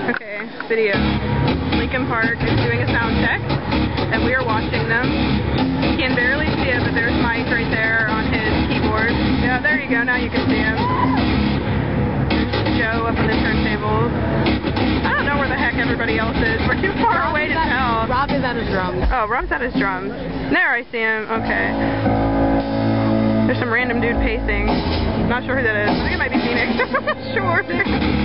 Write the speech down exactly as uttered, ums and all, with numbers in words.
Okay, video. Linkin Park is doing a sound check, and we are watching them. You can barely see it, but there's Mike right there on his keyboard. Yeah, there you go, now you can see him. There's Joe up on the turntables. I don't know where the heck everybody else is. We're too far Rob away to at, tell. Rob is at his drums. Oh, Rob's at his drums. There, I see him. Okay. There's some random dude pacing. Not sure who that is. I think it might be Phoenix. I'm not sure.